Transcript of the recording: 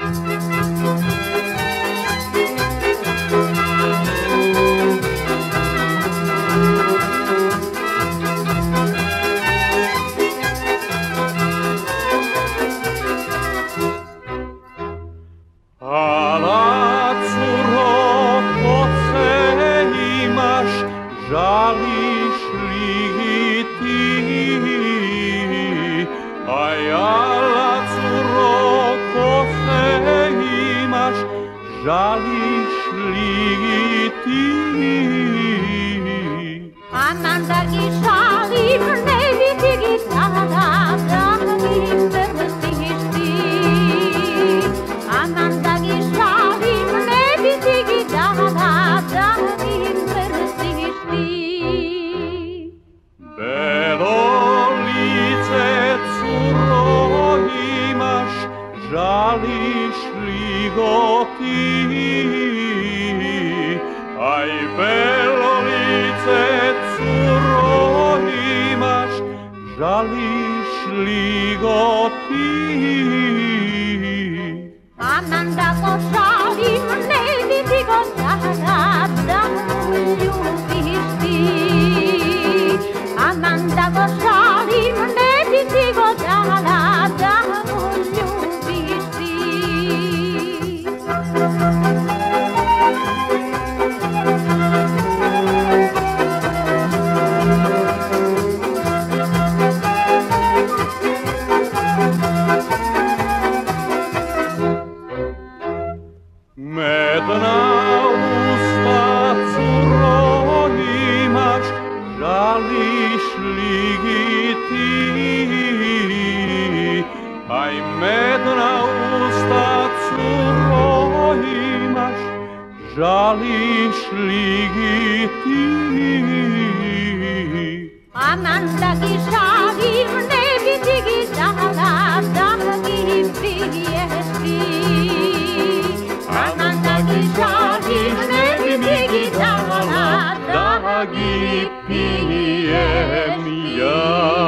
Žališ li ti, a jala curo kose imaš, žališ li ti? Aman da gi žalim, ne vidi gi tada, da mi mrziš ti. Aman da gi žalim, ne vidi gi tada, da mi mrziš ti. Belo lice curo imaš, žališ li go ti? Aj belo lice curo imaš, žališ li go ti? Aman da go žalim, ne vidi go tada, da mu ljubiš ti. Aman da go žalim, ne vidi go tada, da mu ljubiš ti. Medna usta curo imaš, žališ li ti? Aj medna usta curo imaš, žališ li ti? Aman da gi žalim, ne vidi gi tada, da mi piješ ti. Aman da gi žalim, ne vidi gi tada, da gi pijem ja.